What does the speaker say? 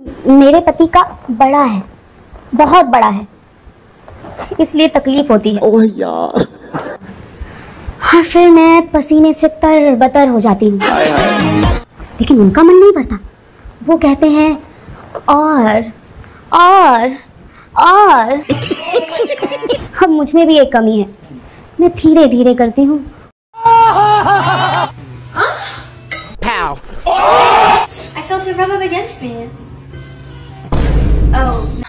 मेरे पति का बड़ा है, बहुत बड़ा है, इसलिए तकलीफ होती है। ओह यार। और फिर मैं पसीने से तरबतर हो जाती हूँ। लेकिन उनका मन नहीं भरता, वो कहते हैं और। अब मुझ में भी एक कमी है, मैं धीरे धीरे करती हूँ। I felt it rub up against me. Oh.